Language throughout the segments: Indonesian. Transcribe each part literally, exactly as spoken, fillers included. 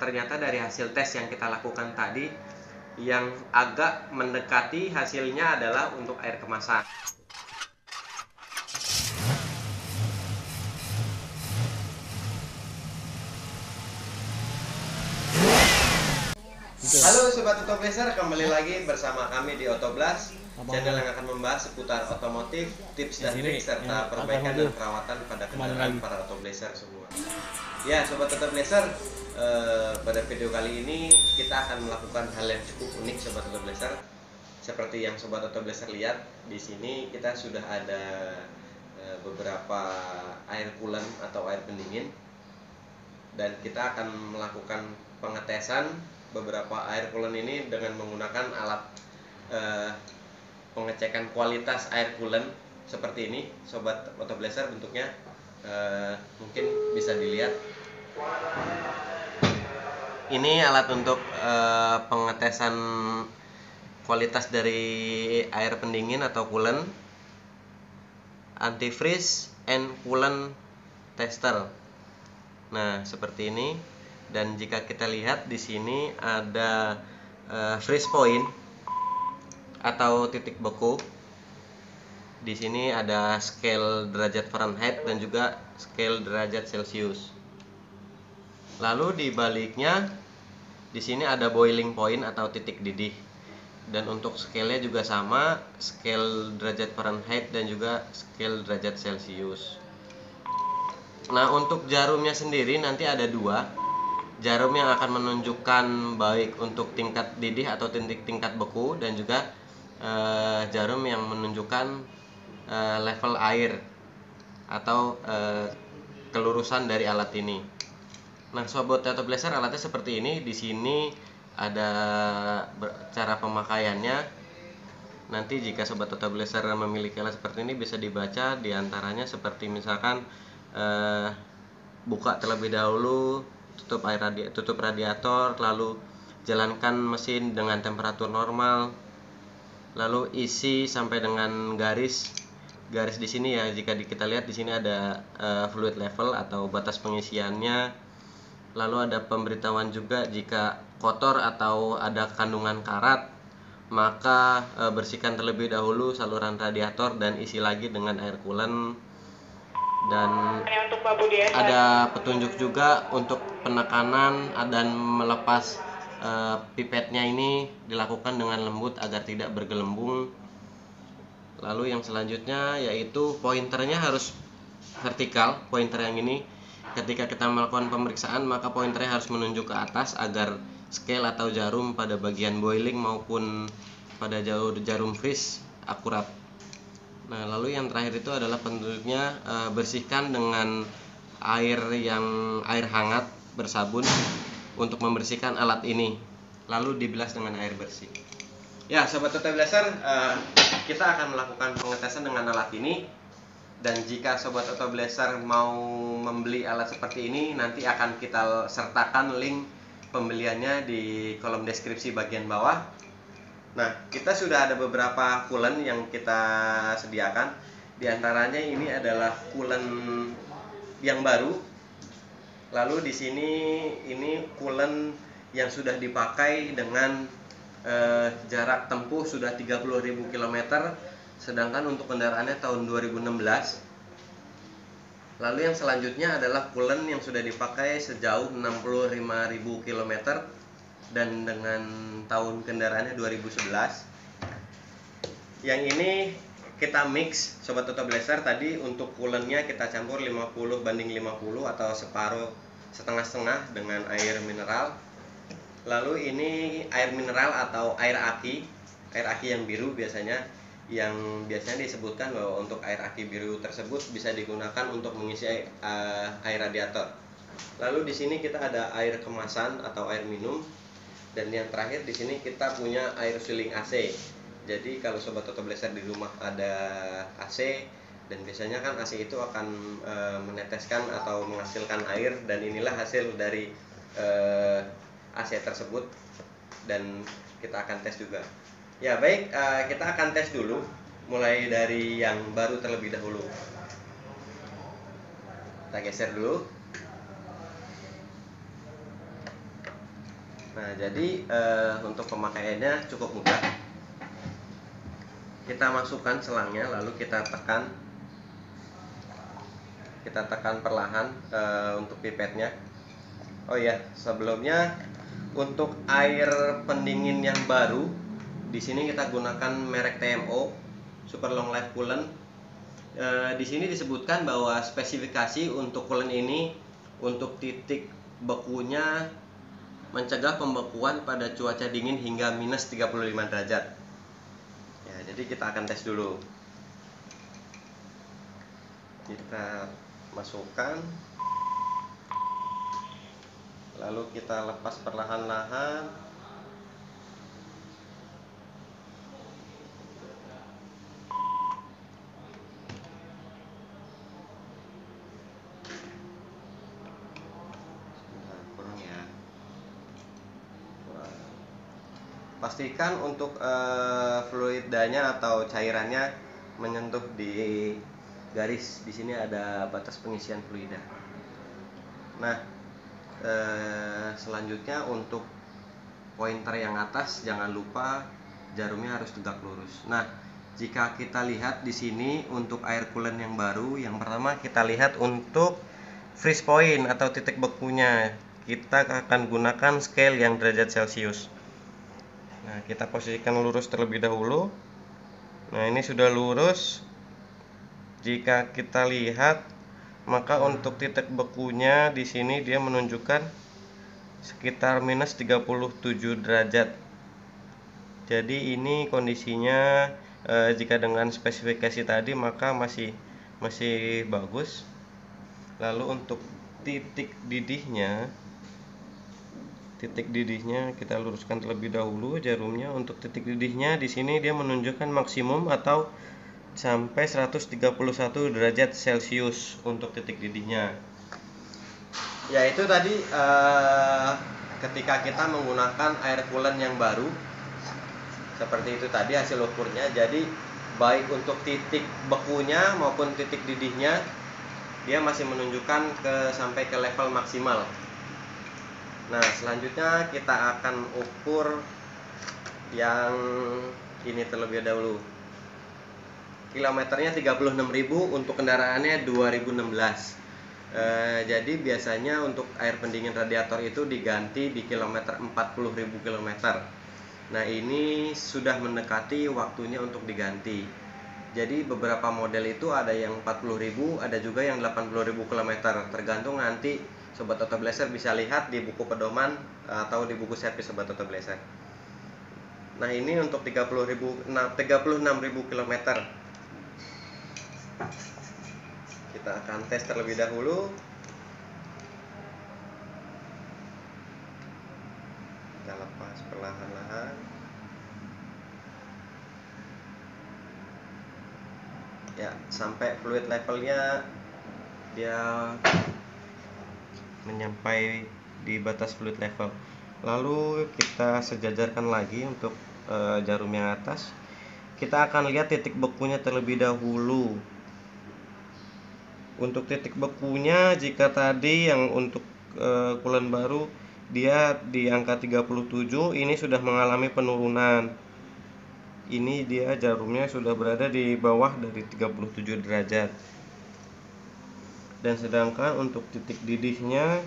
ternyata dari hasil tes yang kita lakukan tadi, yang agak mendekati hasilnya adalah untuk air kemasan. Halo Sobat Autoblazer, kembali lagi bersama kami di Autoblast, channel yang akan membahas seputar otomotif, tips dan trik serta perbaikan dan perawatan pada kendaraan para Autoblazer semua. Ya Sobat Autoblazer, eh, pada video kali ini kita akan melakukan hal yang cukup unik Sobat Autoblazer. Seperti yang Sobat Autoblazer lihat di sini, kita sudah ada eh, beberapa air coolant atau air pendingin, dan kita akan melakukan pengetesan beberapa air coolant ini dengan menggunakan alat eh, pengecekan kualitas air coolant seperti ini Sobat Autoblazer. Bentuknya eh, mungkin bisa dilihat. Ini alat untuk eh, pengetesan kualitas dari air pendingin atau coolant, antifreeze and coolant tester. Nah, seperti ini. Dan jika kita lihat di sini ada uh, freeze point atau titik beku. Di sini ada scale derajat Fahrenheit dan juga scale derajat Celcius. Lalu di baliknya di sini ada boiling point atau titik didih. Dan untuk scale-nya juga sama, scale derajat Fahrenheit dan juga scale derajat Celcius. Nah, untuk jarumnya sendiri nanti ada dua. Jarum yang akan menunjukkan baik untuk tingkat didih atau titik tingkat beku, dan juga eh, jarum yang menunjukkan eh, level air atau eh, kelurusan dari alat ini. Nah, Sobat Autoblazer, alatnya seperti ini. Di sini ada cara pemakaiannya. Nanti jika Sobat Autoblazer memiliki alat seperti ini bisa dibaca diantaranya seperti misalkan eh, buka terlebih dahulu, tutup air radi tutup radiator, lalu jalankan mesin dengan temperatur normal, lalu isi sampai dengan garis garis di sini ya. Jika kita lihat di sini ada uh, fluid level atau batas pengisiannya. Lalu ada pemberitahuan juga jika kotor atau ada kandungan karat, maka uh, bersihkan terlebih dahulu saluran radiator dan isi lagi dengan air coolant. Dan ada petunjuk juga untuk penekanan dan melepas e, pipetnya ini dilakukan dengan lembut agar tidak bergelembung. Lalu yang selanjutnya yaitu pointernya harus vertikal. Pointer yang ini ketika kita melakukan pemeriksaan maka pointernya harus menunjuk ke atas agar scale atau jarum pada bagian boiling maupun pada jarum freeze akurat. Nah, lalu yang terakhir itu adalah petunjuknya, e, bersihkan dengan air yang air hangat bersabun untuk membersihkan alat ini, lalu dibilas dengan air bersih. Ya, Sobat Autoblazer, e, kita akan melakukan pengetesan dengan alat ini. Dan jika Sobat Autoblazer mau membeli alat seperti ini, nanti akan kita sertakan link pembeliannya di kolom deskripsi bagian bawah. Nah, kita sudah ada beberapa coolant yang kita sediakan. Di antaranya ini adalah coolant yang baru. Lalu di sini ini coolant yang sudah dipakai dengan eh, jarak tempuh sudah tiga puluh ribu kilometer, sedangkan untuk kendaraannya tahun dua ribu enam belas. Lalu yang selanjutnya adalah coolant yang sudah dipakai sejauh enam puluh lima ribu kilometer dan dengan tahun kendaraannya dua ribu sebelas. Yang ini kita mix Sobat Autoblazer. Tadi untuk coolantnya kita campur lima puluh banding lima puluh atau separuh setengah-setengah dengan air mineral. Lalu ini air mineral atau air aki, air aki yang biru biasanya, yang biasanya disebutkan bahwa untuk air aki biru tersebut bisa digunakan untuk mengisi uh, air radiator. Lalu di sini kita ada air kemasan atau air minum. Dan yang terakhir di sini kita punya air sealing A C. Jadi kalau Sobat Autoblazer di rumah ada A C, dan biasanya kan A C itu akan e, meneteskan atau menghasilkan air, dan inilah hasil dari e, A C tersebut, dan kita akan tes juga. Ya baik, e, kita akan tes dulu mulai dari yang baru terlebih dahulu. Kita geser dulu. Nah, jadi uh, untuk pemakaiannya cukup mudah. Kita masukkan selangnya, lalu kita tekan, kita tekan perlahan uh, untuk pipetnya. Oh iya, sebelumnya untuk air pendingin yang baru, di sini kita gunakan merek T M O, Super Long Life Coolant. E, di sini disebutkan bahwa spesifikasi untuk coolant ini untuk titik bekunya mencegah pembekuan pada cuaca dingin hingga minus tiga puluh lima derajat. Ya, jadi kita akan tes dulu. Kita masukkan, lalu kita lepas perlahan-lahan. Pastikan untuk uh, fluidanya atau cairannya menyentuh di garis. Di sini ada batas pengisian fluida. Nah, uh, selanjutnya untuk pointer yang atas jangan lupa jarumnya harus tegak lurus. Nah, jika kita lihat di sini untuk air coolant yang baru, yang pertama kita lihat untuk freeze point atau titik bekunya. Kita akan gunakan scale yang derajat Celcius. Nah, kita posisikan lurus terlebih dahulu. Nah, ini sudah lurus. Jika kita lihat, maka untuk titik bekunya di sini dia menunjukkan sekitar minus tiga puluh tujuh derajat. Jadi ini kondisinya eh, jika dengan spesifikasi tadi maka masih masih bagus. Lalu untuk titik didihnya, titik didihnya kita luruskan terlebih dahulu jarumnya. Untuk titik didihnya di sini dia menunjukkan maksimum atau sampai seratus tiga puluh satu derajat Celcius untuk titik didihnya. Ya, itu tadi uh, ketika kita menggunakan air coolant yang baru seperti itu tadi hasil ukurnya. Jadi baik untuk titik bekunya maupun titik didihnya dia masih menunjukkan ke sampai ke level maksimal. Nah, selanjutnya kita akan ukur yang ini terlebih dahulu. Kilometernya tiga puluh enam ribu, untuk kendaraannya dua ribu enam belas. E, jadi biasanya untuk air pendingin radiator itu diganti di kilometer empat puluh ribu kilometer. Nah, ini sudah mendekati waktunya untuk diganti. Jadi beberapa model itu ada yang empat puluh ribu, ada juga yang delapan puluh ribu kilometer. Tergantung nanti Sobat Auto Blazer bisa lihat di buku pedoman atau di buku servis Sobat Auto Blazer. Nah, ini untuk tiga puluh enam ribu kilometer. Kita akan tes terlebih dahulu. Kita lepas perlahan-lahan. Ya, sampai fluid levelnya dia menyampai di batas fluid level. Lalu kita sejajarkan lagi untuk e, jarum yang atas. Kita akan lihat titik bekunya terlebih dahulu. Untuk titik bekunya, jika tadi yang untuk e, coolant baru dia di angka tiga puluh tujuh, ini sudah mengalami penurunan. Ini dia jarumnya sudah berada di bawah dari tiga puluh tujuh derajat. Dan sedangkan untuk titik didihnya,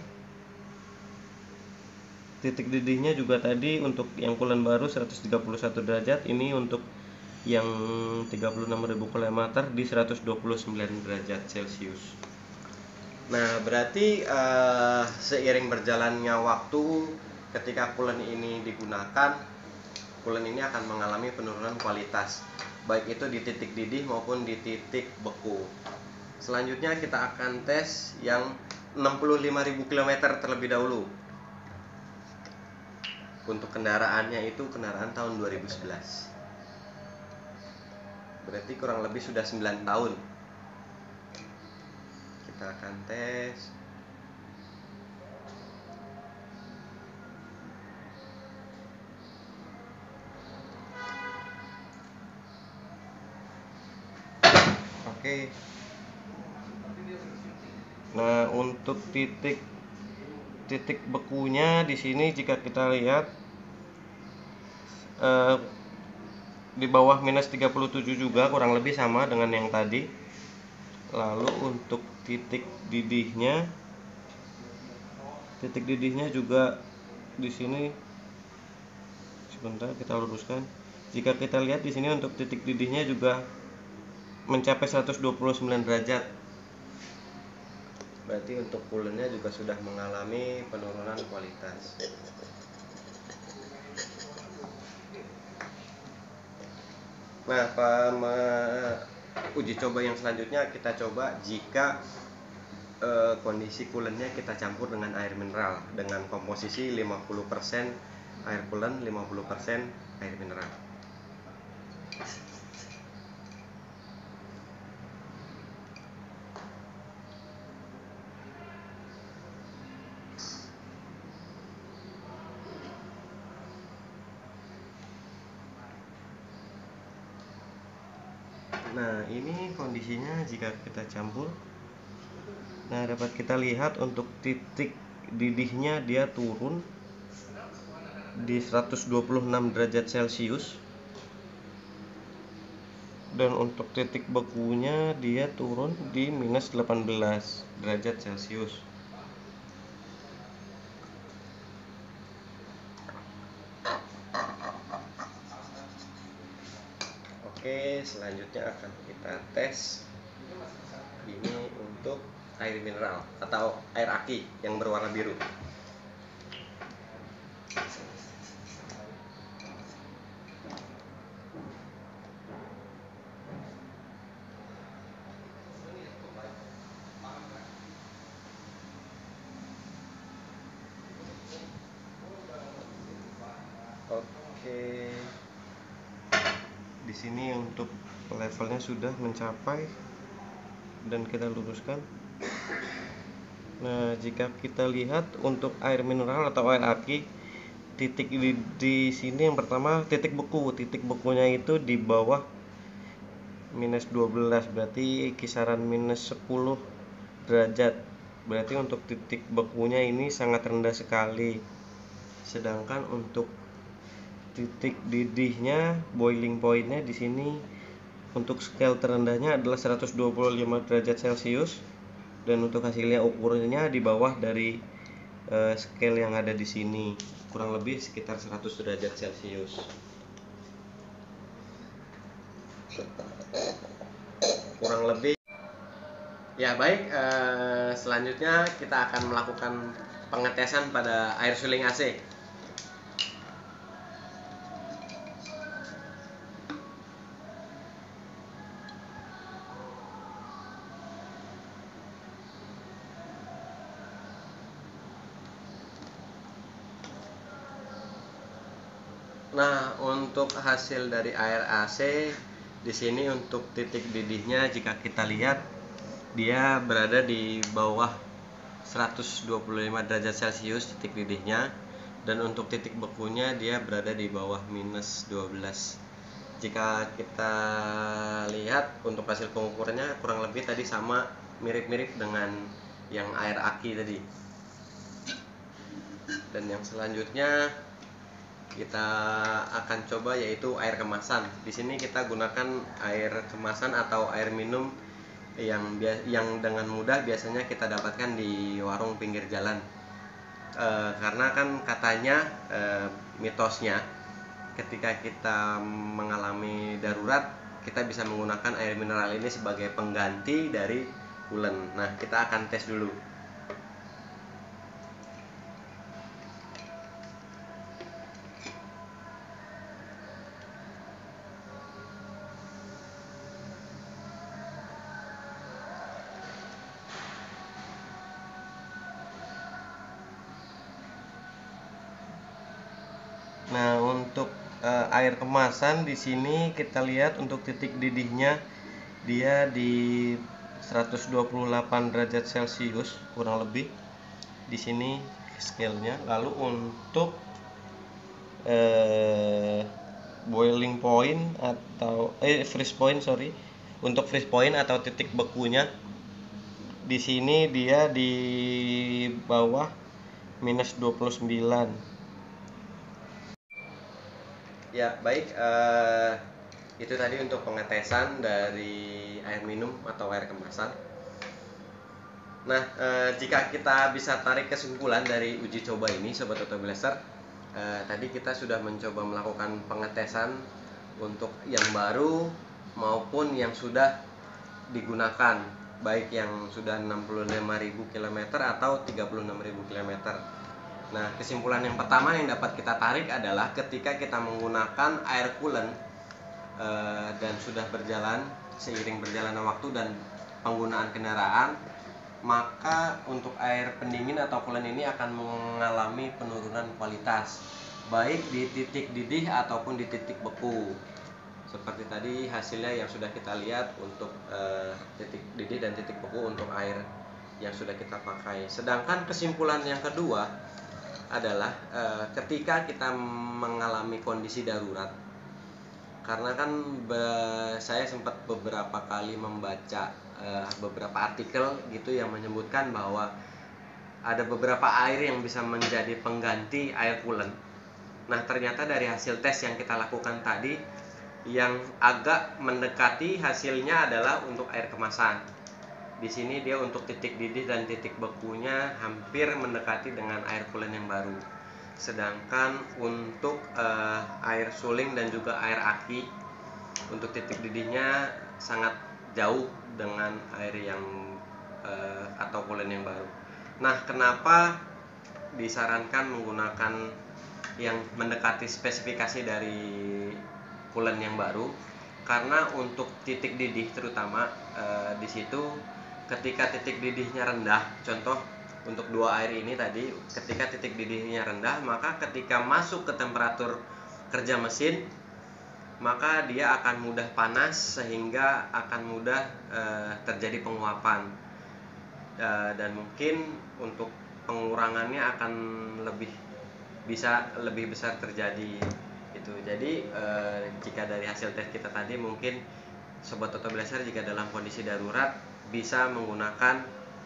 titik didihnya juga tadi untuk yang coolant baru seratus tiga puluh satu derajat, ini untuk yang tiga puluh enam ribu kilometer di seratus dua puluh sembilan derajat Celcius. Nah, berarti uh, seiring berjalannya waktu ketika coolant ini digunakan, coolant ini akan mengalami penurunan kualitas, baik itu di titik didih maupun di titik beku. Selanjutnya kita akan tes yang enam puluh lima ribu kilometer terlebih dahulu. Untuk kendaraannya itu kendaraan tahun dua ribu sebelas. Berarti kurang lebih sudah sembilan tahun. Kita akan tes. Oke. Nah, untuk titik titik bekunya di sini jika kita lihat eh, di bawah minus tiga puluh tujuh juga, kurang lebih sama dengan yang tadi. Lalu untuk titik didihnya, titik didihnya juga di sini, sebentar kita luruskan. Jika kita lihat di sini untuk titik didihnya juga mencapai seratus dua puluh sembilan derajat. Berarti untuk coolernya juga sudah mengalami penurunan kualitas. Nah, pada uji coba yang selanjutnya kita coba jika eh, kondisi coolernya kita campur dengan air mineral dengan komposisi lima puluh persen air coolant, lima puluh persen air mineral. Nah, ini kondisinya jika kita campur. Nah, dapat kita lihat untuk titik didihnya dia turun di seratus dua puluh enam derajat Celcius. Dan untuk titik bekunya dia turun di minus delapan belas derajat Celcius. Oke, selanjutnya akan kita tes ini untuk air mineral atau air aki yang berwarna biru. Oke. Di sini untuk levelnya sudah mencapai dan kita luruskan. Nah, jika kita lihat untuk air mineral atau air aki, titik di, di sini yang pertama titik beku. Titik bekunya itu di bawah minus dua belas, berarti kisaran minus sepuluh derajat. Berarti untuk titik bekunya ini sangat rendah sekali. Sedangkan untuk titik didihnya, boiling pointnya di sini untuk scale terendahnya adalah seratus dua puluh lima derajat Celcius, dan untuk hasilnya ukurannya di bawah dari uh, scale yang ada di sini, kurang lebih sekitar seratus derajat Celcius. Kurang lebih. Ya baik, uh, selanjutnya kita akan melakukan pengetesan pada air suling A C. Nah, untuk hasil dari air A C di sini untuk titik didihnya jika kita lihat dia berada di bawah seratus dua puluh lima derajat Celcius titik didihnya, dan untuk titik bekunya dia berada di bawah minus dua belas. Jika kita lihat untuk hasil pengukurannya kurang lebih tadi sama, mirip-mirip dengan yang air aki tadi. Dan yang selanjutnya kita akan coba yaitu air kemasan. Di sini kita gunakan air kemasan atau air minum yang yang dengan mudah biasanya kita dapatkan di warung pinggir jalan. E, karena kan katanya e, mitosnya ketika kita mengalami darurat kita bisa menggunakan air mineral ini sebagai pengganti dari coolant. Nah, kita akan tes dulu. Nah, untuk uh, air kemasan di sini kita lihat untuk titik didihnya dia di seratus dua puluh delapan derajat Celcius kurang lebih di sini scale-nya. Lalu untuk uh, boiling point atau eh freeze point sorry untuk freeze point atau titik bekunya di sini dia di bawah minus dua puluh sembilan. Ya baik, uh, itu tadi untuk pengetesan dari air minum atau air kemasan. Nah, uh, jika kita bisa tarik kesimpulan dari uji coba ini Sobat Auto Blaster, uh, tadi kita sudah mencoba melakukan pengetesan untuk yang baru maupun yang sudah digunakan, baik yang sudah enam puluh lima ribu kilometer atau tiga puluh enam ribu kilometer. Nah, kesimpulan yang pertama yang dapat kita tarik adalah ketika kita menggunakan air coolant e, dan sudah berjalan seiring berjalannya waktu dan penggunaan kendaraan, maka untuk air pendingin atau coolant ini akan mengalami penurunan kualitas, baik di titik didih ataupun di titik beku. Seperti tadi hasilnya yang sudah kita lihat untuk e, titik didih dan titik beku untuk air yang sudah kita pakai. Sedangkan kesimpulan yang kedua adalah e, ketika kita mengalami kondisi darurat, karena kan be, saya sempat beberapa kali membaca e, beberapa artikel gitu yang menyebutkan bahwa ada beberapa air yang bisa menjadi pengganti air coolant. Nah, ternyata dari hasil tes yang kita lakukan tadi, yang agak mendekati hasilnya adalah untuk air kemasan. Di sini dia untuk titik didih dan titik bekunya hampir mendekati dengan air coolant yang baru. Sedangkan untuk uh, air suling dan juga air aki, untuk titik didihnya sangat jauh dengan air yang uh, atau coolant yang baru. Nah, kenapa disarankan menggunakan yang mendekati spesifikasi dari coolant yang baru? Karena untuk titik didih terutama uh, di situ, ketika titik didihnya rendah, contoh untuk dua air ini tadi, ketika titik didihnya rendah, maka ketika masuk ke temperatur kerja mesin, maka dia akan mudah panas sehingga akan mudah e, terjadi penguapan, e, dan mungkin untuk pengurangannya akan lebih bisa lebih besar terjadi itu. Jadi e, jika dari hasil tes kita tadi, mungkin Sobat Auto Blaster jika dalam kondisi darurat bisa menggunakan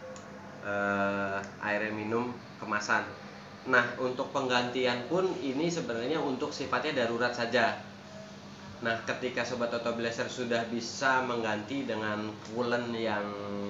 uh, air minum kemasan. Nah, untuk penggantian pun ini sebenarnya untuk sifatnya darurat saja. Nah, ketika Sobat Auto Blaster sudah bisa mengganti dengan coolant yang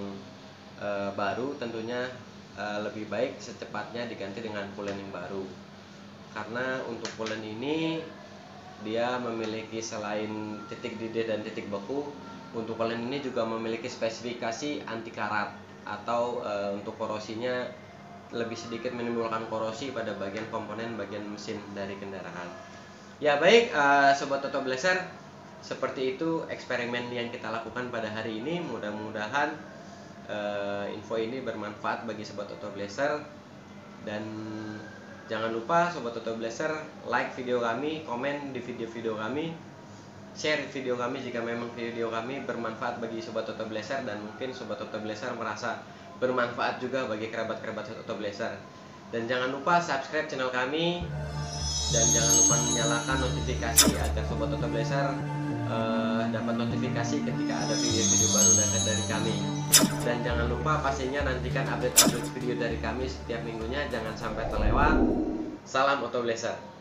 uh, baru, tentunya uh, lebih baik secepatnya diganti dengan coolant yang baru. Karena untuk coolant ini dia memiliki selain titik didih dan titik beku, untuk coolant ini juga memiliki spesifikasi anti karat atau e, untuk korosinya lebih sedikit menimbulkan korosi pada bagian komponen bagian mesin dari kendaraan. Ya baik, e, Sobat Auto Blaster, seperti itu eksperimen yang kita lakukan pada hari ini. Mudah-mudahan e, info ini bermanfaat bagi Sobat Auto Blaster, dan jangan lupa Sobat Auto Blaster like video kami, komen di video-video kami, share video kami jika memang video kami bermanfaat bagi Sobat Auto Blaster, dan mungkin Sobat Auto Blaster merasa bermanfaat juga bagi kerabat-kerabat Auto Blaster. Dan jangan lupa subscribe channel kami, dan jangan lupa menyalakan notifikasi agar Sobat Auto Blaster uh, dapat notifikasi ketika ada video-video baru dari kami. Dan jangan lupa pastinya nantikan update-update video dari kami setiap minggunya, jangan sampai terlewat. Salam Auto Blaster.